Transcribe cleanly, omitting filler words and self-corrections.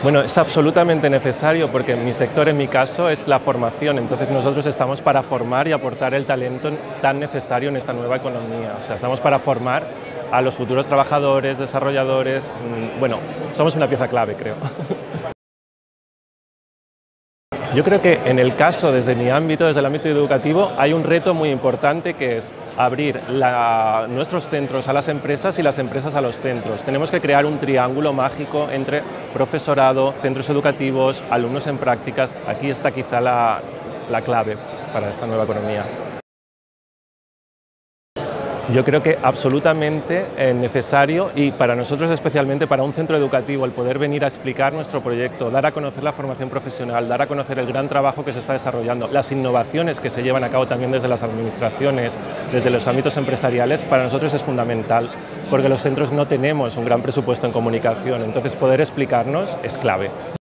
Bueno, es absolutamente necesario porque mi sector, en mi caso, es la formación. Entonces nosotros estamos para formar y aportar el talento tan necesario en esta nueva economía. O sea, estamos para formar a los futuros trabajadores, desarrolladores. Bueno, somos una pieza clave, creo. Yo creo que en el caso, desde mi ámbito, desde el ámbito educativo, hay un reto muy importante que es abrir nuestros centros a las empresas y las empresas a los centros. Tenemos que crear un triángulo mágico entre profesorado, centros educativos, alumnos en prácticas. Aquí está quizá la clave para esta nueva economía. Yo creo que absolutamente necesario y para nosotros especialmente para un centro educativo el poder venir a explicar nuestro proyecto, dar a conocer la formación profesional, dar a conocer el gran trabajo que se está desarrollando, las innovaciones que se llevan a cabo también desde las administraciones, desde los ámbitos empresariales, para nosotros es fundamental porque los centros no tenemos un gran presupuesto en comunicación, entonces poder explicarnos es clave.